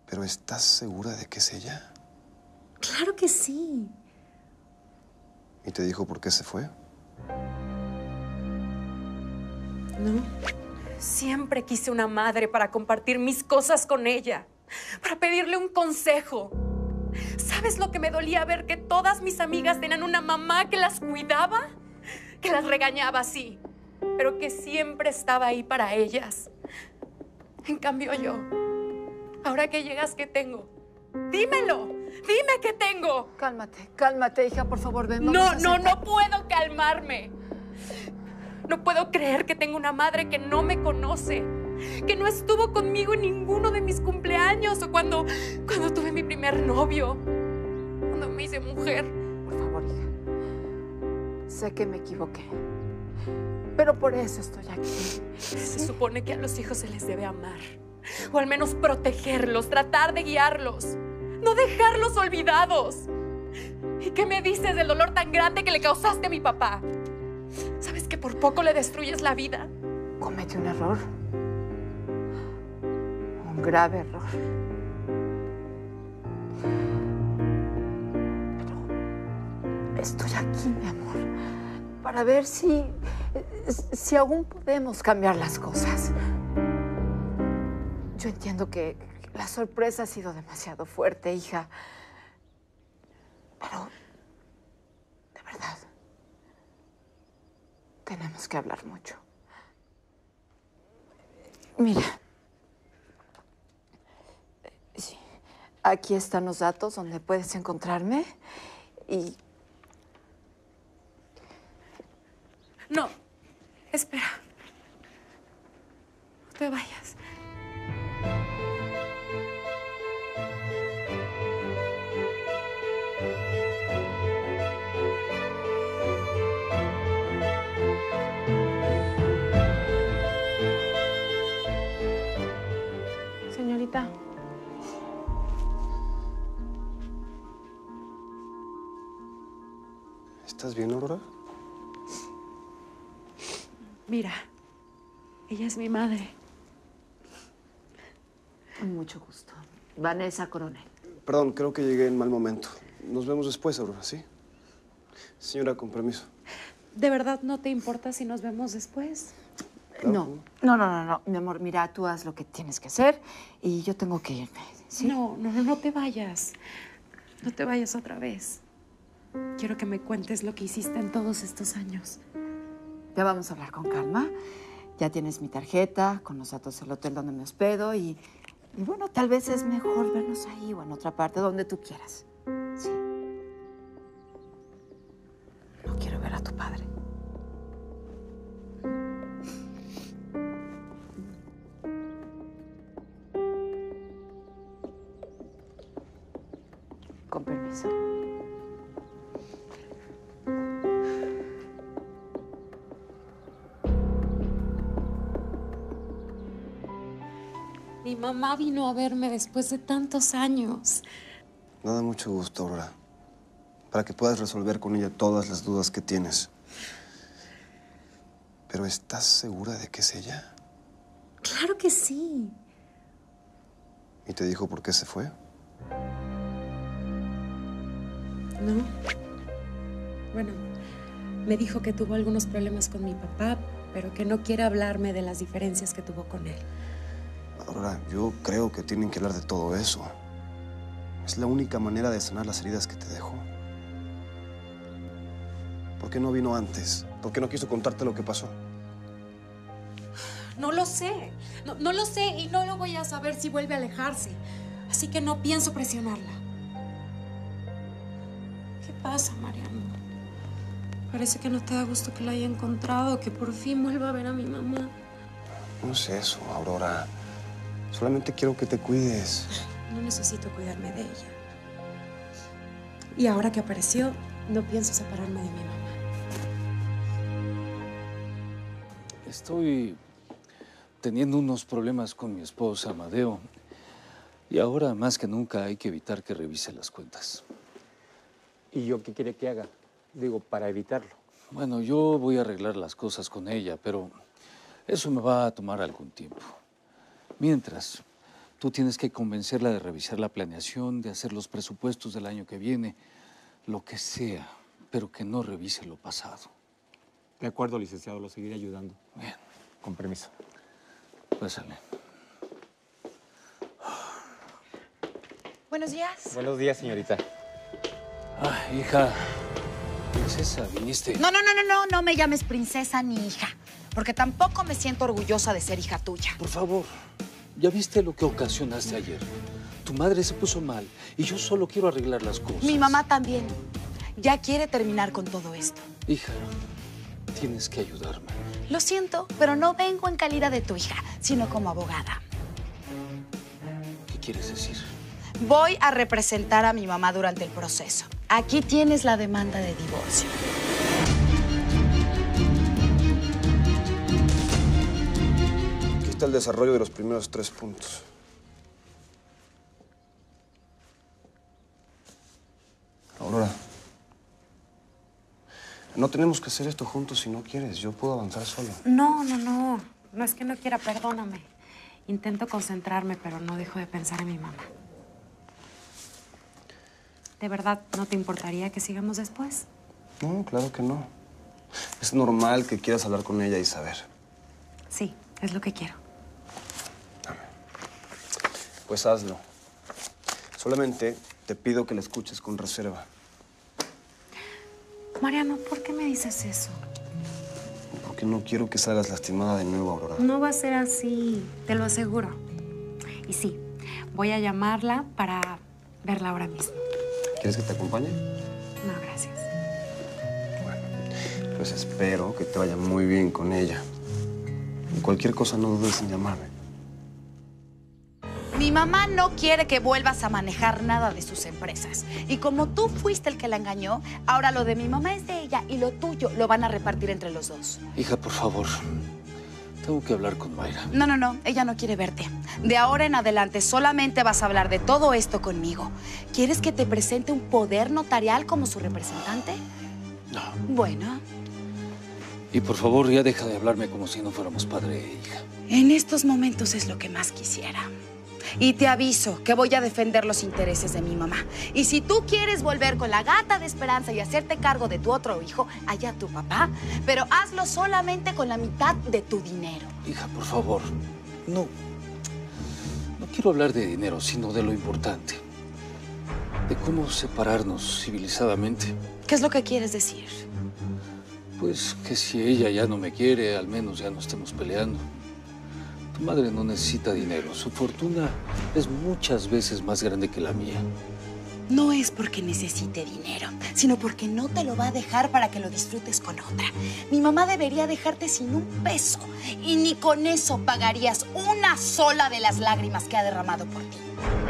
¿Pero estás segura de que es ella? Claro que sí. ¿Y te dijo por qué se fue? No. Siempre quise una madre para compartir mis cosas con ella, para pedirle un consejo. ¿Sabes lo que me dolía ver que todas mis amigas tenían una mamá que las cuidaba? Que las regañaba, sí, pero que siempre estaba ahí para ellas. En cambio yo, ahora que llegas, ¿qué tengo? Dímelo, dime qué tengo. Cálmate, cálmate, hija, por favor, ven. No puedo calmarme. No puedo creer que tengo una madre que no me conoce, que no estuvo conmigo en ninguno de mis cumpleaños o cuando tuve mi primer novio, cuando me hice mujer. Por favor, hija. Sé que me equivoqué, pero por eso estoy aquí. Se supone que a los hijos se les debe amar, o al menos protegerlos, tratar de guiarlos, no dejarlos olvidados. ¿Y qué me dices del dolor tan grande que le causaste a mi papá? ¿Sabes que por poco le destruyes la vida? Comete un error. Un grave error. Pero estoy aquí, mi amor, para ver si aún podemos cambiar las cosas. Yo entiendo que la sorpresa ha sido demasiado fuerte, hija. Pero, de verdad, tenemos que hablar mucho. Mira. Sí. Aquí están los datos donde puedes encontrarme y... No, espera. No te vayas. Señorita. ¿Estás bien, Aurora? Mira, ella es mi madre. Mucho gusto. Vanessa Coronel. Perdón, creo que llegué en mal momento. Nos vemos después, Aurora, ¿sí? Señora, con permiso. ¿De verdad no te importa si nos vemos después? No, mi amor, mira, tú haz lo que tienes que hacer y yo tengo que irme, ¿sí? No te vayas. No te vayas otra vez. Quiero que me cuentes lo que hiciste en todos estos años. Ya vamos a hablar con calma. Ya tienes mi tarjeta con los datos del hotel donde me hospedo y bueno, tal vez es mejor vernos ahí o en otra parte donde tú quieras, ¿sí? No quiero ver a tu padre. Con permiso. Mi mamá vino a verme después de tantos años. Me da mucho gusto, Aurora. Para que puedas resolver con ella todas las dudas que tienes. ¿Pero estás segura de que es ella? Claro que sí. ¿Y te dijo por qué se fue? No. Bueno, me dijo que tuvo algunos problemas con mi papá, pero que no quiere hablarme de las diferencias que tuvo con él. Aurora, yo creo que tienen que hablar de todo eso. Es la única manera de sanar las heridas que te dejó. ¿Por qué no vino antes? ¿Por qué no quiso contarte lo que pasó? No lo sé. No lo sé y no lo voy a saber si vuelve a alejarse. Así que no pienso presionarla. ¿Qué pasa, Mariano? Parece que no te da gusto que la haya encontrado, que por fin vuelva a ver a mi mamá. No es eso, Aurora. Solamente quiero que te cuides. No necesito cuidarme de ella. Y ahora que apareció, no pienso separarme de mi mamá. Estoy teniendo unos problemas con mi esposa, Amadeo. Y ahora, más que nunca, hay que evitar que revise las cuentas. ¿Y yo qué quiere que haga? Digo, para evitarlo. Bueno, yo voy a arreglar las cosas con ella, pero eso me va a tomar algún tiempo. Mientras, Tú tienes que convencerla de revisar la planeación, de hacer los presupuestos del año que viene, lo que sea, pero que no revise lo pasado. De acuerdo, licenciado, lo seguiré ayudando. Bien. Con permiso. Pásale. Buenos días. Buenos días, señorita. Ah, hija. Princesa, viniste. No me llames princesa ni hija, porque tampoco me siento orgullosa de ser hija tuya. Por favor, ¿ya viste lo que ocasionaste ayer? Tu madre se puso mal y yo solo quiero arreglar las cosas. Mi mamá también. Ya quiere terminar con todo esto. Hija, tienes que ayudarme. Lo siento, pero no vengo en calidad de tu hija, sino como abogada. ¿Qué quieres decir? Voy a representar a mi mamá durante el proceso. Aquí tienes la demanda de divorcio. Aquí está el desarrollo de los primeros 3 puntos. Aurora, no tenemos que hacer esto juntos si no quieres. Yo puedo avanzar solo. No. No es que no quiera, perdóname. Intento concentrarme, pero no dejo de pensar en mi mamá. ¿De verdad no te importaría que sigamos después? No, claro que no. Es normal que quieras hablar con ella y saber. Sí, es lo que quiero. Pues hazlo. Solamente te pido que la escuches con reserva. Mariano, ¿por qué me dices eso? Porque no quiero que salgas lastimada de nuevo, Aurora. No va a ser así, te lo aseguro. Y sí, voy a llamarla para verla ahora mismo. ¿Quieres que te acompañe? No, gracias. Bueno, pues espero que te vaya muy bien con ella. Y cualquier cosa no dudes en llamarme. Mi mamá no quiere que vuelvas a manejar nada de sus empresas. Y como tú fuiste el que la engañó, ahora lo de mi mamá es de ella y lo tuyo lo van a repartir entre los dos. Hija, por favor. Tengo que hablar con Mayra. No, ella no quiere verte. De ahora en adelante solamente vas a hablar de todo esto conmigo. ¿Quieres que te presente un poder notarial como su representante? No. Bueno. Y por favor, ya deja de hablarme como si no fuéramos padre e hija. En estos momentos es lo que más quisiera. Y te aviso que voy a defender los intereses de mi mamá. Y si tú quieres volver con la gata de Esperanza y hacerte cargo de tu otro hijo, allá tu papá, pero hazlo solamente con la mitad de tu dinero. Hija, por favor, no quiero hablar de dinero, sino de lo importante. De cómo separarnos civilizadamente. ¿Qué es lo que quieres decir? Pues que si ella ya no me quiere, al menos ya no estemos peleando. Tu madre no necesita dinero. Su fortuna es muchas veces más grande que la mía. No es porque necesite dinero, sino porque no te lo va a dejar para que lo disfrutes con otra. Mi mamá debería dejarte sin un peso y ni con eso pagarías una sola de las lágrimas que ha derramado por ti.